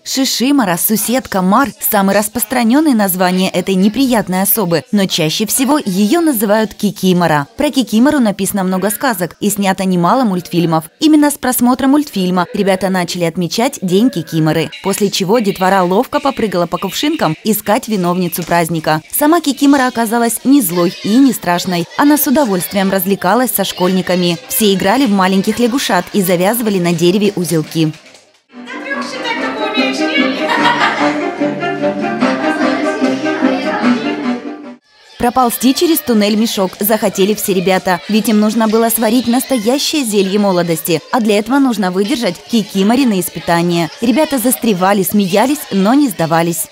Шишимара, суседка, мар – самое распространенное название этой неприятной особы, но чаще всего ее называют кикимора. Про кикимору написано много сказок и снято немало мультфильмов. Именно с просмотра мультфильма ребята начали отмечать День кикиморы, после чего детвора ловко попрыгала по кувшинкам искать виновницу праздника. Сама кикимора оказалась не злой и не страшной. Она с удовольствием развлекалась со школьниками. Все играли в маленьких лягушат и завязывали на дереве узелки. Проползти через туннель мешок захотели все ребята, ведь им нужно было сварить настоящее зелье молодости, а для этого нужно выдержать кикиморины испытания. Ребята застревали, смеялись, но не сдавались.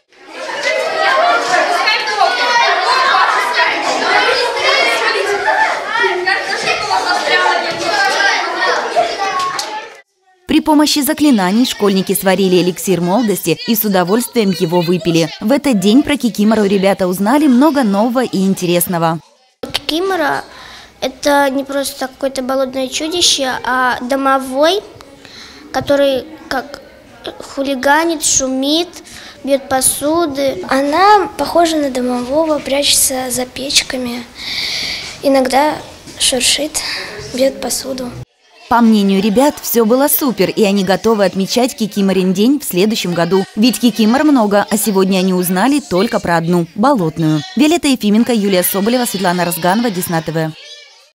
При помощи заклинаний школьники сварили эликсир молодости и с удовольствием его выпили. В этот день про кикимору ребята узнали много нового и интересного. Кикимора – это не просто какое-то болотное чудище, а домовой, который как хулиганит, шумит, бьет посуды. Она похожа на домового, прячется за печками, иногда шуршит, бьет посуду. По мнению ребят, все было супер, и они готовы отмечать Кикиморин день в следующем году. Ведь кикимор много, а сегодня они узнали только про одну – болотную. Виолетта Ефименко, Юлия Соболева, Светлана Разганова, Десна ТВ.